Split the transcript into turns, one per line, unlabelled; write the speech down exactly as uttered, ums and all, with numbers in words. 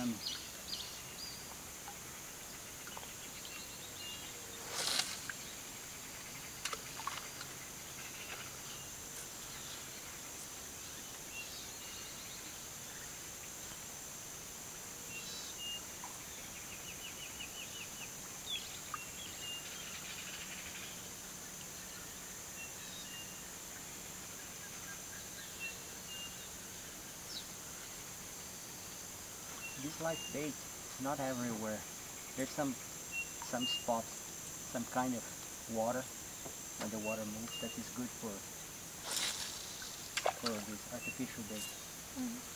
yummy. This live bait is not everywhere. There's some some spots, some kind of water, when the water moves, that is good for for this artificial bait.
Mm-hmm.